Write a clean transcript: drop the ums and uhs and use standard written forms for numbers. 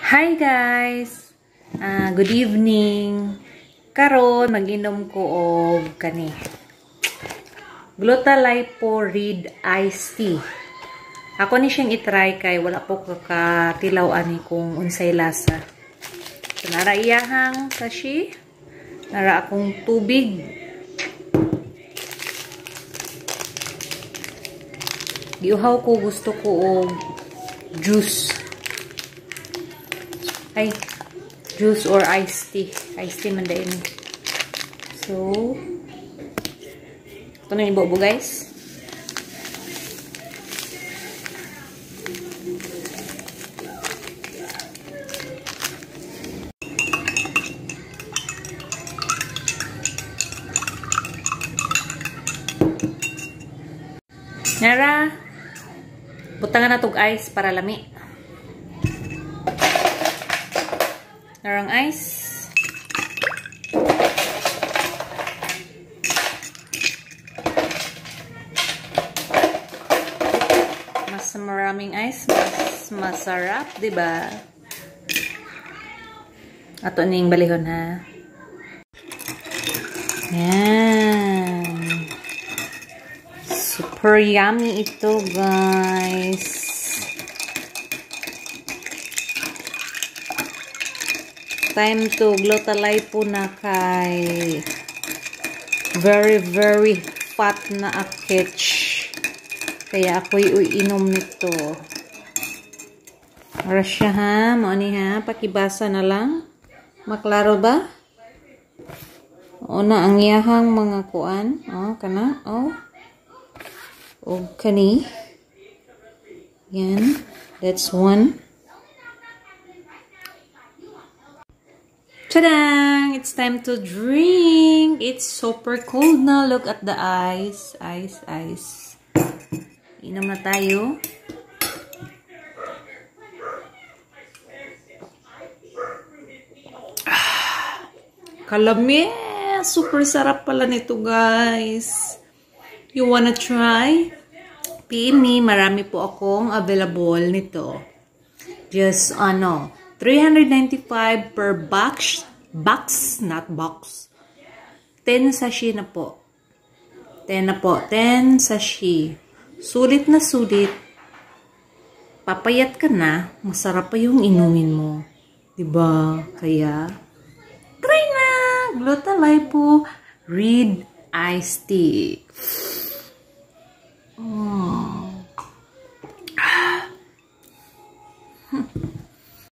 Hi guys! Good evening! Karon mag-inom ko og kani Glutalipo Red Iced Tea. Ako ni siyang itry kay wala po kakatilaw ani kung unsay lasa. So, nara iyahang sashi, nara akong tubig. Giuhaw ko, gusto ko og juice. Ay, juice or iced tea. Iced tea man din. So, ito na yung bobo guys. Nara, butangan na tog ice para lami. Narang ice. Mas maraming ice, mas masarap, diba? Ato na yung balihon, ha? Yan. Super yummy ito, guys. Time to Glutalipo na kay very fat na akich. Kaya ako'y uinom nito. Ora siya ha, maani ha, pakibasa na lang. Maklaro ba? O na ang iyahang mga kuan. O, kana, o. O, kani. Yan, that's one. Ta-da! It's time to drink. It's super cold now. Look at the ice. Ice. Inom na tayo. Kalami! Super sarap pala nito, guys. You wanna try? PM me. Marami po akong available nito. Just, 395 per box, not box. 10 sachet na po. 10 na po. 10 sachet. Sulit na sulit. Papayat ka na, masarap pa yung inumin mo. Diba? Kaya, try na! Glutalipo Red Iced Tea. Oh.